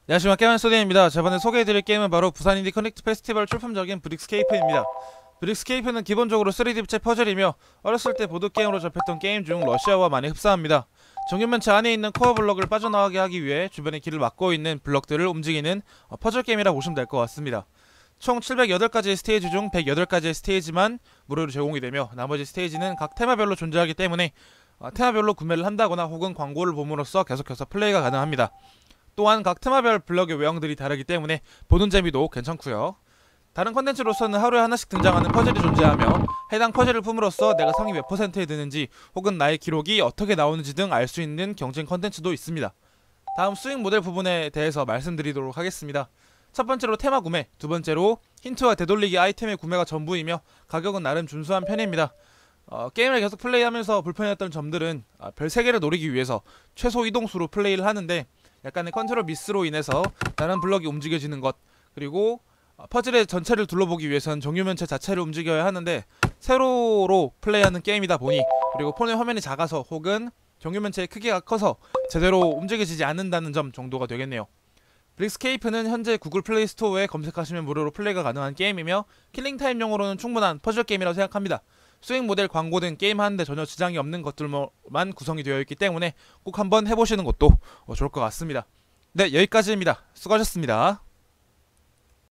안녕하십니까, 게임한소디입니다. 저번에 소개해드릴 게임은 바로 부산 인디 커넥트 페스티벌 출품작인 브릭스케이프입니다. 브릭스케이프는 기본적으로 3D 입체 퍼즐이며 어렸을 때 보드게임으로 접했던 게임 중 러시아와 많이 흡사합니다. 정규면체 안에 있는 코어 블럭을 빠져나가게 하기 위해 주변의 길을 막고 있는 블럭들을 움직이는 퍼즐 게임이라 보시면 될 것 같습니다. 총 708가지의 스테이지 중 108가지의 스테이지만 무료로 제공이 되며 나머지 스테이지는 각 테마별로 존재하기 때문에 테마별로 구매를 한다거나 혹은 광고를 봄으로써 계속해서 플레이가 가능합니다. 또한 각 테마별 블럭의 외형들이 다르기 때문에 보는 재미도 괜찮고요. 다른 컨텐츠로서는 하루에 하나씩 등장하는 퍼즐이 존재하며 해당 퍼즐을 품으로써 내가 상위 몇 퍼센트에 드는지 혹은 나의 기록이 어떻게 나오는지 등 알 수 있는 경쟁 컨텐츠도 있습니다. 다음 스윙 모델 부분에 대해서 말씀드리도록 하겠습니다. 첫 번째로 테마 구매, 두 번째로 힌트와 되돌리기 아이템의 구매가 전부이며 가격은 나름 준수한 편입니다. 게임을 계속 플레이하면서 불편했던 점들은 별 3개를 노리기 위해서 최소 이동수로 플레이를 하는데 약간의 컨트롤 미스로 인해서 다른 블럭이 움직여지는 것, 그리고 퍼즐의 전체를 둘러보기 위해선 정유면체 자체를 움직여야 하는데 세로로 플레이하는 게임이다 보니, 그리고 폰의 화면이 작아서 혹은 정유면체의 크기가 커서 제대로 움직여지지 않는다는 점 정도가 되겠네요. 브릭스케이프는 현재 구글 플레이 스토어에 검색하시면 무료로 플레이가 가능한 게임이며 킬링타임용으로는 충분한 퍼즐 게임이라고 생각합니다. 스윙 모델, 광고 등 게임하는데 전혀 지장이 없는 것들만 구성이 되어 있기 때문에 꼭 한번 해보시는 것도 좋을 것 같습니다. 네, 여기까지입니다. 수고하셨습니다.